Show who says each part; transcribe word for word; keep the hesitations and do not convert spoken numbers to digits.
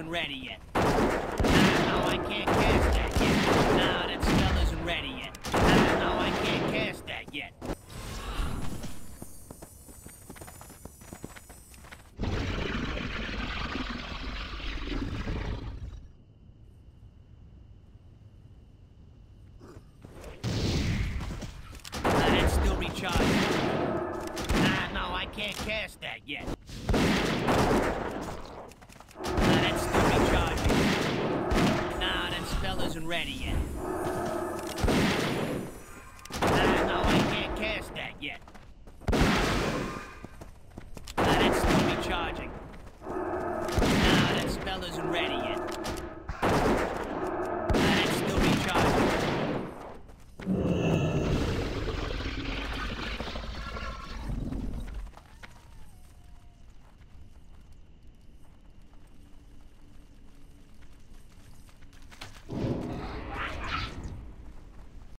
Speaker 1: isn't ready yet. Nah, no, I can't cast that yet. Nah, that spell isn't ready yet. Nah, no, I can't cast that yet. Nah, that's still recharging. Nah, no, I can't cast that yet. Nah, that's still recharging. Nah, that spell isn't ready yet.